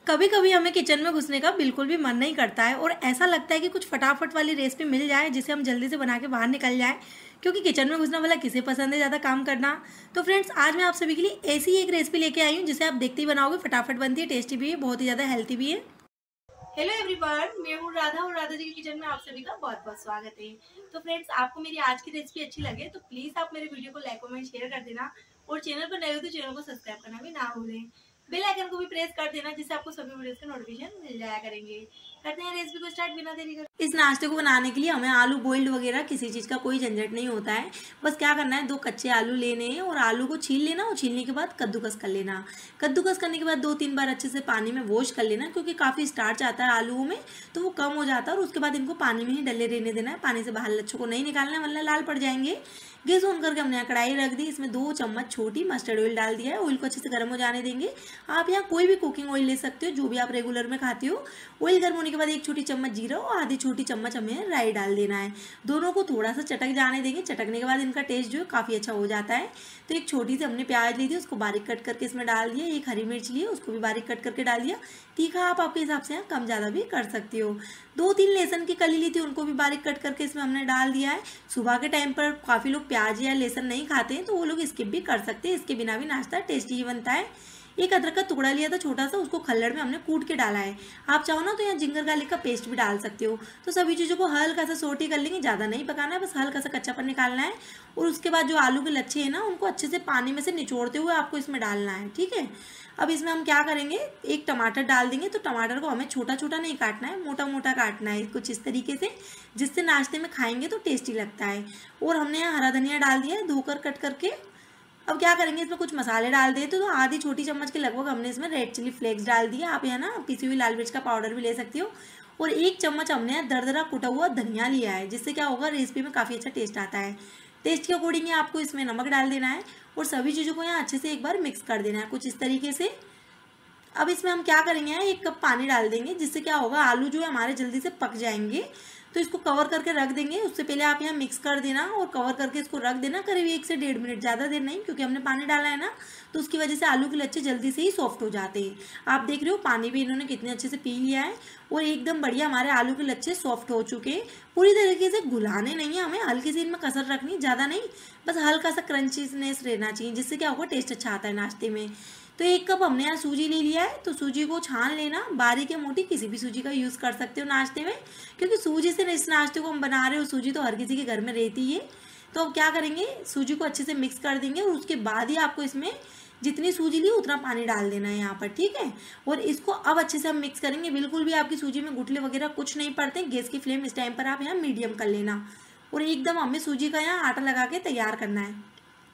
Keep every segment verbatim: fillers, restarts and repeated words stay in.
कभी कभी हमें किचन में घुसने का बिल्कुल भी मन नहीं करता है और ऐसा लगता है कि कुछ फटाफट वाली रेसिपी मिल जाए जिसे हम जल्दी से बना के बाहर निकल जाए। क्योंकि किचन में घुसना वाला किसे पसंद है ज़्यादा काम करना। तो फ्रेंड्स, आज मैं आप सभी के लिए ऐसी ही एक रेसिपी लेके आई हूँ जिसे आप देखते ही बनाओगे, फटाफट बनती है, टेस्टी भी है, बहुत ही ज़्यादा हेल्थी भी है। हेलो एवरीवन, मैं हूँ राधा और राधा जी के किचन में आप सभी का बहुत बहुत स्वागत है। तो फ्रेंड्स, आपको मेरी आज की रेसिपी अच्छी लगे तो प्लीज़ आप मेरे वीडियो को लाइक कमेंट शेयर कर देना और चैनल पर नए हो तो चैनल को सब्सक्राइब करना भी ना भूलें। बेल आइकन को भी प्रेस कर देना जिससे आपको सभी वीडियोस के नोटिफिकेशन मिल जाया करेंगे। करते हैं रेसिपी को स्टार्ट बिना देरी कर। इस नाश्ते को बनाने के लिए हमें आलू बॉइल्ड वगैरह किसी चीज़ का कोई झंझट नहीं होता है। बस क्या करना है, दो कच्चे आलू लेने हैं और आलू को छील लेना और छीलने के बाद कद्दूकस कर लेना। कद्दूकस करने के बाद दो तीन बार अच्छे से पानी में वॉश कर लेना, क्योंकि काफ़ी स्टार्च आता है आलूओं में तो वो कम हो जाता है। और उसके बाद इनको पानी में ही डले रहने देना है, पानी से बाहर लच्छों को नहीं निकालना है वरना लाल पड़ जाएंगे। गैस ऑन करके हमने यहाँ कढ़ाई रख दी, इसमें दो चम्मच छोटी मस्टर्ड ऑयल डाल दिया है। ऑयल को अच्छे से गर्म हो जाने देंगे। आप यहाँ कोई भी कुकिंग ऑयल ले सकते हो जो भी आप रेगुलर में खाते हो। ऑयल गर्म होने के बाद एक छोटी चम्मच जीरा और आधी छोटी चम्मच हमें राई डाल देना है। दोनों को थोड़ा सा चटक जाने देंगे। चटकने के बाद इनका टेस्ट जो है काफ़ी अच्छा हो जाता है। तो एक छोटी सी हमने प्याज ली थी, उसको बारीक कट करके इसमें डाल दिया। एक हरी मिर्च ली है, उसको भी बारीक कट करके डाल दिया। तीखा आप आपके हिसाब से यहाँ कम ज़्यादा भी कर सकती हो। दो तीन लहसुन की कली ली थी, उनको भी बारीक कट करके इसमें हमने डाल दिया है। सुबह के टाइम पर काफ़ी लोग प्याज या लहसुन नहीं खाते हैं तो वो लोग स्किप भी कर सकते हैं, इसके बिना भी नाश्ता टेस्टी ही बनता है। एक अदरक का टुकड़ा लिया था छोटा सा, उसको खल्लड़ में हमने कूट के डाला है। आप चाहो ना तो यहाँ जिंजर गार्लिक का पेस्ट भी डाल सकते हो। तो सभी चीज़ों को हल्का सा सोटी कर लेंगे, ज़्यादा नहीं पकाना है, बस हल्का सा कच्चापन निकालना है। और उसके बाद जो आलू के लच्छे हैं ना, उनको अच्छे से पानी में से निचोड़ते हुए आपको इसमें डालना है, ठीक है। अब इसमें हम क्या करेंगे, एक टमाटर डाल देंगे। तो टमाटर को हमें छोटा छोटा नहीं काटना है, मोटा मोटा काटना है कुछ इस तरीके से, जिससे नाश्ते में खाएंगे तो टेस्टी लगता है। और हमने यहाँ हरा धनिया डाल दिया है धोकर कट करके। अब क्या करेंगे, इसमें कुछ मसाले डाल दिए तो, तो आधी छोटी चम्मच के लगभग हमने इसमें रेड चिली फ्लेक्स डाल दिया। आप यहाँ ना पिसी हुई लाल मिर्च का पाउडर भी ले सकती हो। और एक चम्मच हमने यहाँ दरदरा कुटा हुआ धनिया लिया है, जिससे क्या होगा, रेसिपी में काफ़ी अच्छा टेस्ट आता है। टेस्ट के अकॉर्डिंग आपको इसमें नमक डाल देना है और सभी चीज़ों को यहाँ अच्छे से एक बार मिक्स कर देना है कुछ इस तरीके से। अब इसमें हम क्या करेंगे, एक कप पानी डाल देंगे, जिससे क्या होगा, आलू जो है हमारे जल्दी से पक जाएंगे। तो इसको कवर करके रख देंगे। उससे पहले आप यहाँ मिक्स कर देना और कवर करके इसको रख देना करीब एक से डेढ़ मिनट, ज़्यादा देर नहीं, क्योंकि हमने पानी डाला है ना, तो उसकी वजह से आलू के लच्छे जल्दी से ही सॉफ्ट हो जाते हैं। आप देख रहे हो पानी भी इन्होंने कितने अच्छे से पी लिया है और एकदम बढ़िया हमारे आलू के लच्छे सॉफ्ट हो चुके हैं। पूरी तरीके से घुलाने नहीं है हमें, हल्की सी इनमें कसर रखनी, ज़्यादा नहीं, बस हल्का सा क्रंचीनेस रहना चाहिए, जिससे क्या होगा, टेस्ट अच्छा आता है नाश्ते में। तो एक कप हमने यहाँ सूजी ले लिया है, तो सूजी को छान लेना, बारीक या मोटी किसी भी सूजी का यूज़ कर सकते हो नाश्ते में, क्योंकि सूजी से इस नाश्ते को हम बना रहे हो, सूजी तो हर किसी के घर में रहती है। तो अब क्या करेंगे, सूजी को अच्छे से मिक्स कर देंगे और उसके बाद ही आपको इसमें जितनी सूजी ली उतना पानी डाल देना है यहाँ पर, ठीक है। और इसको अब अच्छे से हम मिक्स करेंगे, बिल्कुल भी आपकी सूजी में गुठले वगैरह कुछ नहीं पड़ते। गैस की फ्लेम इस टाइम पर आप यहाँ मीडियम कर लेना और एकदम हमें सूजी का यहाँ आटा लगा के तैयार करना है।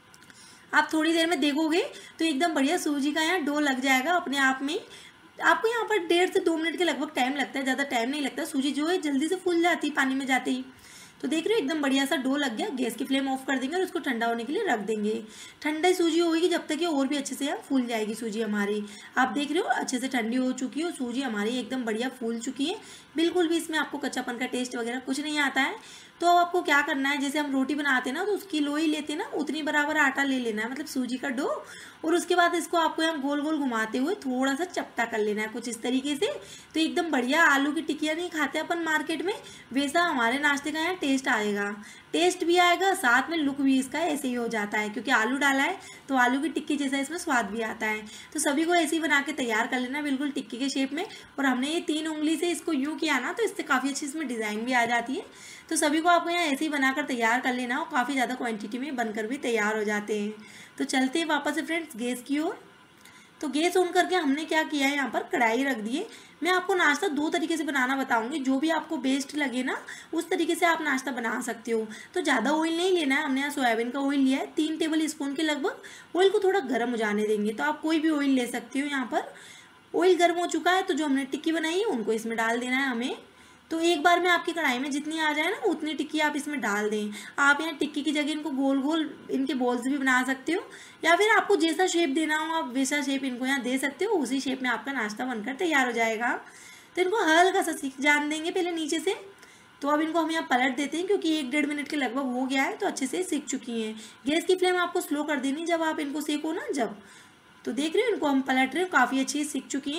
आप थोड़ी देर में देखोगे तो एकदम बढ़िया सूजी का यहाँ डो लग जाएगा अपने आप में। आपको यहाँ पर डेढ़ से दो मिनट के लगभग टाइम लगता है, ज़्यादा टाइम नहीं लगता। सूजी जो है जल्दी से फूल जाती है पानी में जाते ही। तो देख रहे हो एकदम बढ़िया सा डो लग गया। गैस की फ्लेम ऑफ कर देंगे और उसको ठंडा होने के लिए रख देंगे। ठंडी सूजी होगी जब तक ये और भी अच्छे से यहाँ फूल जाएगी सूजी हमारी। आप देख रहे हो अच्छे से ठंडी हो चुकी है, सूजी हमारी एकदम बढ़िया फूल चुकी है। बिल्कुल भी इसमें आपको कच्चापन का टेस्ट वगैरह कुछ नहीं आता है। तो आपको क्या करना है, जैसे हम रोटी बनाते हैं ना, तो उसकी लोई लेते हैं ना, उतनी बराबर आटा ले लेना है, मतलब सूजी का डो। और उसके बाद इसको आपको यहाँ गोल गोल घुमाते हुए थोड़ा सा चपटा कर लेना है कुछ इस तरीके से। तो एकदम बढ़िया, आलू की टिक्कियाँ नहीं खाते अपन मार्केट में, वैसा हमारे नाश्ते का यहाँ टेस्ट आएगा। टेस्ट भी आएगा, साथ में लुक भी इसका ऐसे ही हो जाता है, क्योंकि आलू डाला है तो आलू की टिक्की जैसा इसमें स्वाद भी आता है। तो सभी को ऐसे ही बना के तैयार कर लेना, बिल्कुल टिक्की के शेप में। और हमने ये तीन उंगली से इसको यूँ किया ना, तो इससे काफ़ी अच्छी इसमें डिज़ाइन भी आ जाती है। तो सभी को आपको यहाँ ऐसे ही बनाकर तैयार कर लेना और काफ़ी ज़्यादा क्वांटिटी में बनकर भी तैयार हो जाते हैं। तो चलते हैं वापस से फ्रेंड्स गैस की ओर। तो गैस ऑन करके हमने क्या किया है, यहाँ पर कढ़ाई रख दी है। मैं आपको नाश्ता दो तरीके से बनाना बताऊंगी, जो भी आपको बेस्ट लगे ना उस तरीके से आप नाश्ता बना सकते हो। तो ज़्यादा ऑयल नहीं लेना है, हमने यहाँ सोयाबीन का ऑयल लिया है, तीन टेबल स्पून के लगभग। ऑयल को थोड़ा गर्म हो जाने देंगे, तो आप कोई भी ऑयल ले सकते हो। यहाँ पर ऑयल गर्म हो चुका है, तो जो हमने टिक्की बनाई है उनको इसमें डाल देना है हमें। तो एक बार में आपकी कढ़ाई में जितनी आ जाए ना, उतनी टिक्की आप इसमें डाल दें। आप यहाँ टिक्की की जगह इनको गोल गोल इनके बॉल्स भी बना सकते हो, या फिर आपको जैसा शेप देना हो आप वैसा शेप इनको यहाँ दे सकते हो। उसी शेप में आपका नाश्ता बनकर तैयार हो जाएगा। तो इनको हल्का सा सीख जान देंगे पहले नीचे से। तो अब इनको हम यहाँ पलट देते हैं, क्योंकि एक डेढ़ मिनट के लगभग हो गया है, तो अच्छे से सीख चुकी हैं। गैस की फ्लेम आपको स्लो कर देनी जब आप इनको सेको ना, जब। तो देख रहे हो इनको हम पलट रहे हो, काफ़ी अच्छी सीख चुकी हैं।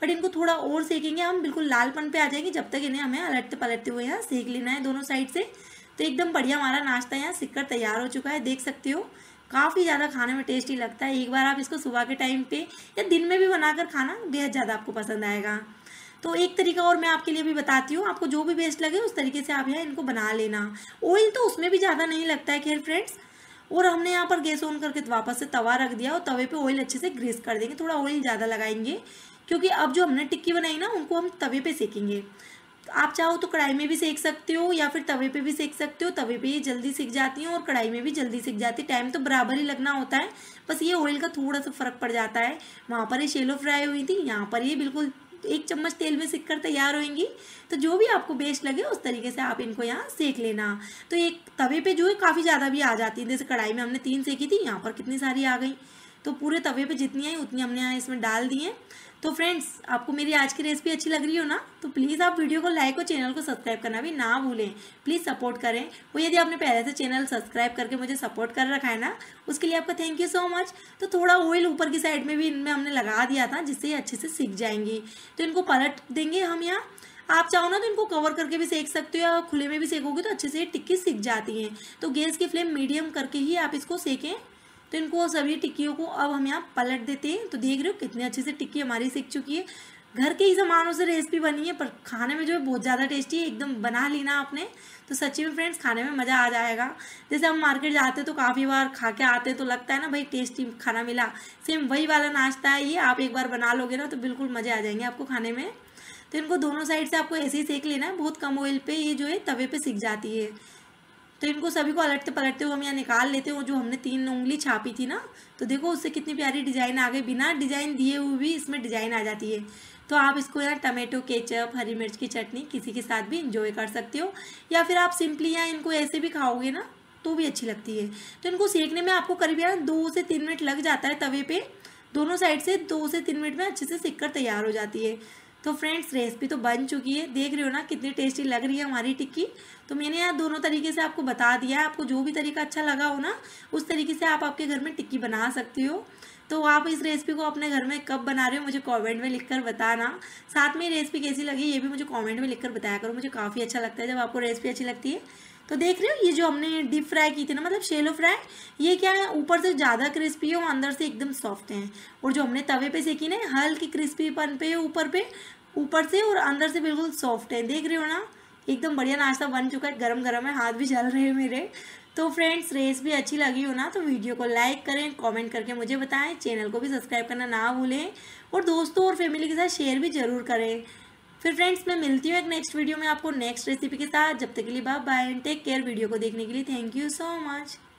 बट इनको थोड़ा और सेकेंगे हम, बिल्कुल लालपन पे आ जाएंगे, जब तक इन्हें हमें अलटते पलटते हुए यहाँ सेक लेना है दोनों साइड से। तो एकदम बढ़िया हमारा नाश्ता यहाँ सिक कर तैयार हो चुका है, देख सकते हो काफ़ी ज़्यादा खाने में टेस्टी लगता है। एक बार आप इसको सुबह के टाइम पे या दिन में भी बनाकर खाना बेहद ज़्यादा आपको पसंद आएगा। तो एक तरीका और मैं आपके लिए भी बताती हूँ, आपको जो भी बेस्ट लगे उस तरीके से आप यहाँ इनको बना लेना। ऑयल तो उसमें भी ज़्यादा नहीं लगता है खैर फ्रेंड्स। और हमने यहाँ पर गैस ऑन करके वापस से तवा रख दिया और तवे पे ऑयल अच्छे से ग्रीस कर देंगे, थोड़ा ऑयल ज़्यादा लगाएंगे क्योंकि अब जो हमने टिक्की बनाई ना उनको हम तवे पे सेकेंगे। आप चाहो तो कढ़ाई में भी सेक सकते हो या फिर तवे पे भी सेक सकते हो, तवे पे ये जल्दी सिक जाती हैं और कढ़ाई में भी जल्दी सिक जाती है। टाइम तो बराबर ही लगना होता है, बस ये ऑयल का थोड़ा सा फर्क पड़ जाता है। वहाँ पर ये शैलो फ्राई हुई थी, यहाँ पर ये बिल्कुल एक चम्मच तेल में सिक कर तैयार होंगी। तो जो भी आपको बेस्ट लगे उस तरीके से आप इनको यहाँ सेक लेना। तो एक तवे पे जो है काफ़ी ज़्यादा भी आ जाती है, जैसे कढ़ाई में हमने तीन सेकी थी, यहाँ पर कितनी सारी आ गई। तो पूरे तवे पे जितनी आई उतनी हमने यहाँ इसमें डाल दी हैं। तो फ्रेंड्स आपको मेरी आज की रेसिपी अच्छी लग रही हो ना, तो प्लीज़ आप वीडियो को लाइक और चैनल को सब्सक्राइब करना भी ना भूलें। प्लीज़ सपोर्ट करें, वो यदि आपने पहले से चैनल सब्सक्राइब करके मुझे सपोर्ट कर रखा है ना, उसके लिए आपका थैंक यू सो मच। तो थोड़ा ऑयल ऊपर की साइड में भी इनमें हमने लगा दिया था जिससे ये अच्छे से सीख जाएंगी। तो इनको पलट देंगे हम यहाँ। आप चाहो ना तो इनको कवर करके भी सेक सकते हो या खुले में भी सेकोगे तो अच्छे से टिक्की सीख जाती हैं। तो गैस की फ्लेम मीडियम करके ही आप इसको सेकें। तो इनको सभी टिक्कियों को अब हम यहाँ पलट देते हैं। तो देख रहे हो कितनी अच्छे से टिक्की हमारी सीख चुकी है। घर के ही सामानों से रेसिपी बनी है पर खाने में जो है बहुत ज़्यादा टेस्टी है। एकदम बना ली ना आपने तो सच्ची में फ्रेंड्स खाने में मज़ा आ जाएगा। जैसे हम मार्केट जाते हैं तो काफ़ी बार खा के आते हैं तो लगता है ना भाई टेस्टी खाना मिला, सेम वही वाला नाश्ता है ये। आप एक बार बना लोगे ना तो बिल्कुल मज़े आ जाएंगे आपको खाने में। तो इनको दोनों साइड से आपको ऐसे ही सेक लेना है, बहुत कम ऑयल पे ये जो है तवे पे सिक जाती है। तो इनको सभी को अलटते पलटते हुए हम यहाँ निकाल लेते हैं। जो हमने तीन उंगली छापी थी ना, तो देखो उससे कितनी प्यारी डिज़ाइन आ गई, बिना डिज़ाइन दिए हुए भी इसमें डिज़ाइन आ जाती है। तो आप इसको यहाँ टमाटो केचप, हरी मिर्च की चटनी किसी के साथ भी इंजॉय कर सकते हो, या फिर आप सिंपली यहाँ इनको ऐसे भी खाओगे ना तो भी अच्छी लगती है। तो इनको सेकने में आपको करीब यहाँ दो से तीन मिनट लग जाता है तवे पे। दोनों साइड से दो से तीन मिनट में अच्छे से सिक कर तैयार हो जाती है। तो फ्रेंड्स रेसिपी तो बन चुकी है, देख रहे हो ना कितनी टेस्टी लग रही है हमारी टिक्की। तो मैंने यहाँ दोनों तरीके से आपको बता दिया है, आपको जो भी तरीका अच्छा लगा हो ना उस तरीके से आप आपके घर में टिक्की बना सकते हो। तो आप इस रेसिपी को अपने घर में कब बना रहे हो मुझे कमेंट में लिखकर बताना। साथ में रेसिपी कैसी लगी ये भी मुझे कमेंट में लिखकर बताया करो, मुझे काफ़ी अच्छा लगता है जब आपको रेसिपी अच्छी लगती है। तो देख रहे हो ये जो हमने डीप फ्राई की थी ना, मतलब शैलो फ्राई, ये क्या है ऊपर से ज़्यादा क्रिस्पी है और अंदर से एकदम सॉफ्ट है। और जो हमने तवे पे सेकी ना हल्की क्रिस्पीपन पे ऊपर पे ऊपर से और अंदर से बिल्कुल सॉफ्ट है। देख रहे हो ना एकदम बढ़िया नाश्ता बन चुका है, गरम गरम है, हाथ भी जल रहे हैं मेरे। तो फ्रेंड्स रेसिपी अच्छी लगी हो ना तो वीडियो को लाइक करें, कमेंट करके मुझे बताएं, चैनल को भी सब्सक्राइब करना ना भूलें और दोस्तों और फैमिली के साथ शेयर भी ज़रूर करें। फिर फ्रेंड्स मैं मिलती हूँ एक नेक्स्ट वीडियो में आपको नेक्स्ट रेसिपी के साथ। जब तक के लिए bye bye and take care. Video को देखने के लिए थैंक यू सो मच।